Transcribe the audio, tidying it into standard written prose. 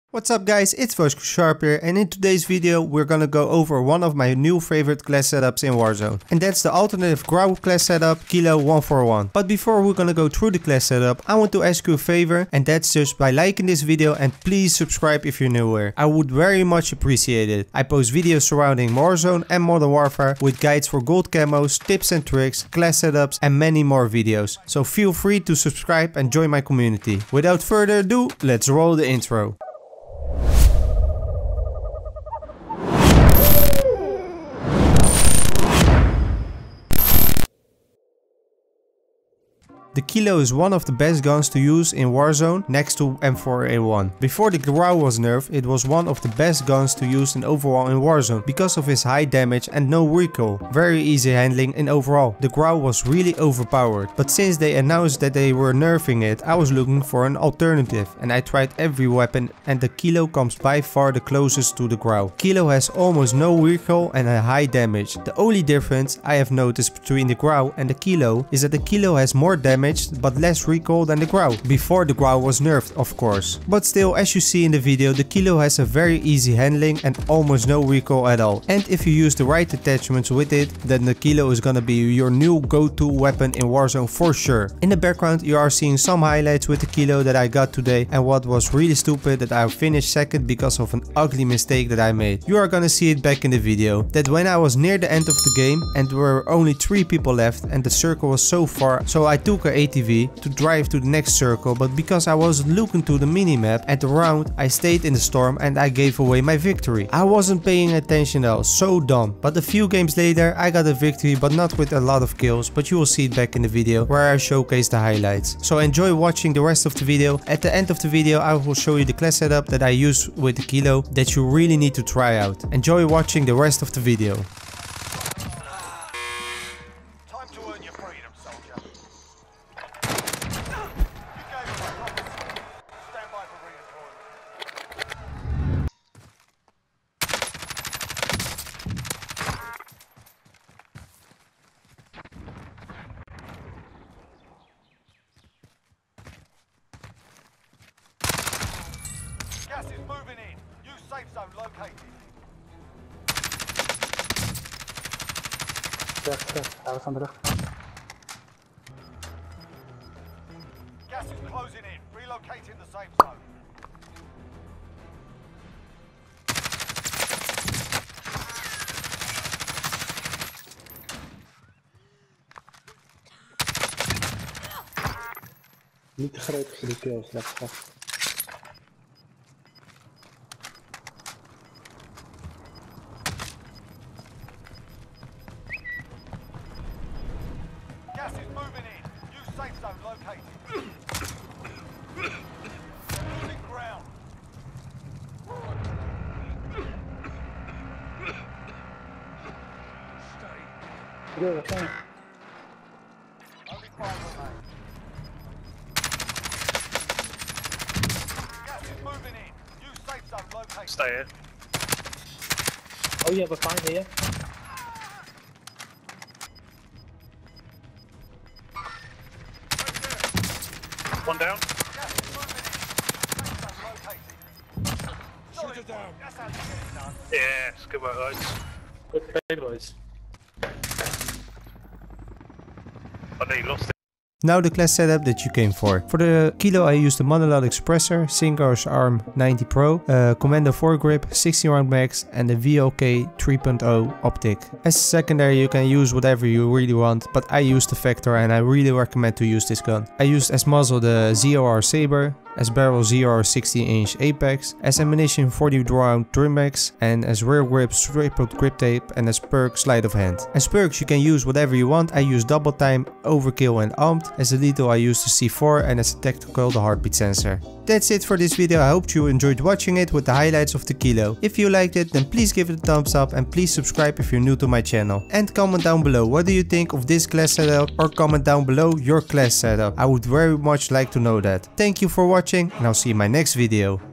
What's up guys, it's Voice Sharp here, and in today's video we're gonna go over one of my new favorite class setups in Warzone. And that's the alternative Grau class setup, Kilo 141. But before we're gonna go through the class setup, I want to ask you a favor, and that's just by liking this video and please subscribe if you're new here. I would very much appreciate it. I post videos surrounding Warzone and Modern Warfare with guides for gold camos, tips and tricks, class setups and many more videos. So feel free to subscribe and join my community. Without further ado, let's roll the intro. The Kilo is one of the best guns to use in Warzone next to M4A1. Before the Grau was nerfed, it was one of the best guns to use in overall in Warzone because of his high damage and no recoil. Very easy handling in overall. The Grau was really overpowered, but since they announced that they were nerfing it, I was looking for an alternative and I tried every weapon, and the Kilo comes by far the closest to the Grau. Kilo has almost no recoil and a high damage. The only difference I have noticed between the Grau and the Kilo is that the Kilo has more damage but less recoil than the Grau. Before the Grau was nerfed, of course. But still, as you see in the video, the Kilo has a very easy handling and almost no recoil at all. And if you use the right attachments with it, then the Kilo is gonna be your new go-to weapon in Warzone for sure. In the background you are seeing some highlights with the Kilo that I got today, and what was really stupid that I finished second because of an ugly mistake that I made. You are gonna see it back in the video. That when I was near the end of the game and there were only 3 people left and the circle was so far, so I took a ATV to drive to the next circle, but because I wasn't looking to the minimap at the round, I stayed in the storm and I gave away my victory. I wasn't paying attention at all, so dumb. But a few games later I got a victory, but not with a lot of kills, but you will see it back in the video where I showcase the highlights. So enjoy watching the rest of the video. At the end of the video I will show you the class setup that I use with the Kilo that you really need to try out. Enjoy watching the rest of the video. Gas is moving in. New safe zone located. Terug, aan terug. Gas is closing in. Relocating the safe zone. Niet te groot voor die kills, straks. Gas is moving in. New safe zone located. Losing ground. We zijn. Only 5 remain. Gas is moving in. New safe zone located. Stay here. Oh yeah, we're fine here. One down. Gas is moving in. Safe zone located. Shoot it down. That's how you get it done. Yeah, it's good work, guys. Good play, boys. I know you lost it. Now the class setup that you came for. For the Kilo I used the monolithic suppressor, Sinkar's ARM 90 Pro, Commando foregrip, 16 round max and the VLK 3.0 optic. As a secondary you can use whatever you really want, but I used the Vector and I really recommend to use this gun. I used as muzzle the ZOR Saber, as barrel ZOR 16-inch Apex, as ammunition 40 round Trimax, and as rear grip stapled grip tape, and as perk sleight of hand. As perks you can use whatever you want. I use double time, overkill and armed. As a lethal I use the C4, and as a tactical the heartbeat sensor. That's it for this video. I hope you enjoyed watching it with the highlights of the Kilo. If you liked it, then please give it a thumbs up and please subscribe if you're new to my channel. And comment down below what do you think of this class setup, or comment down below your class setup. I would very much like to know that. Thank you for watching and I'll see you in my next video.